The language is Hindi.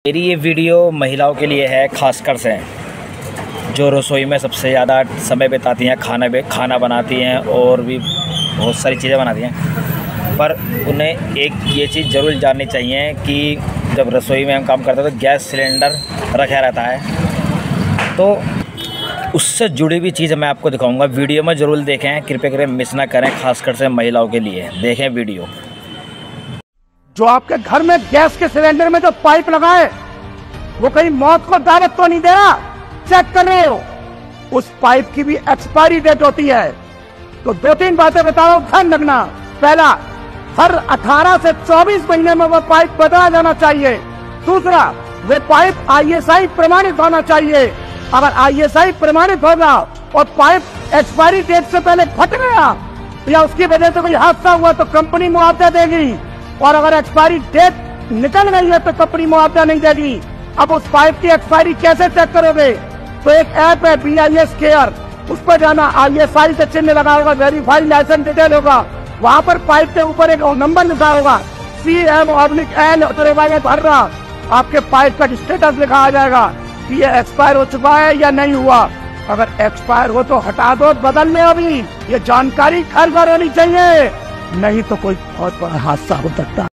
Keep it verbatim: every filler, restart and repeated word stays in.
मेरी ये वीडियो महिलाओं के लिए है, खासकर से जो रसोई में सबसे ज़्यादा समय बिताती हैं, खाना भी खाना बनाती हैं और भी बहुत सारी चीज़ें बनाती हैं। पर उन्हें एक ये चीज़ ज़रूर जाननी चाहिए कि जब रसोई में हम काम करते हैं तो गैस सिलेंडर रखा रहता है, तो उससे जुड़ी भी चीज़ मैं आपको दिखाऊंगा। वीडियो में ज़रूर देखें, कृपया करके मिस ना करें, खासकर से महिलाओं के लिए देखें वीडियो। जो आपके घर में गैस के सिलेंडर में जो पाइप लगा है वो कहीं मौत को दावत तो नहीं दे रहा? चेक कर रहे हो, उस पाइप की भी एक्सपायरी डेट होती है। तो दो तीन बातें बता रहा हूं, ध्यान रखना। पहला, हर अठारह से चौबीस महीने में वो पाइप बदला जाना चाहिए। दूसरा, वे पाइप आई एस आई प्रमाणित होना चाहिए। अगर आई एस आई प्रमाणित होगा और पाइप एक्सपायरी डेट से पहले फट गया या उसकी वजह से कोई हादसा हुआ तो कंपनी मुआवजा देगी, और अगर एक्सपायरी डेट निकल गई है तो कंपनी मुआवजा नहीं देगी। अब उस पाइप की एक्सपायरी कैसे चेक करोगे? तो एक ऐप है बी आई एस केयर, उस पर जाना, आई एस आई से चिन्ह लगा होगा, वेरीफाइड लाइसेंस डिटेल होगा, वहां पर पाइप के ऊपर एक नंबर लिखा होगा, सी एम ऑब्लिक एल भर रहा, आपके पाइप का स्टेटस लिखा आ जाएगा कि ये एक्सपायर हो चुका है या नहीं हुआ। अगर एक्सपायर हो तो हटा दो, बदल में। अभी ये जानकारी घर घर होनी चाहिए, नहीं तो कोई बहुत बड़ा हादसा हो सकता है।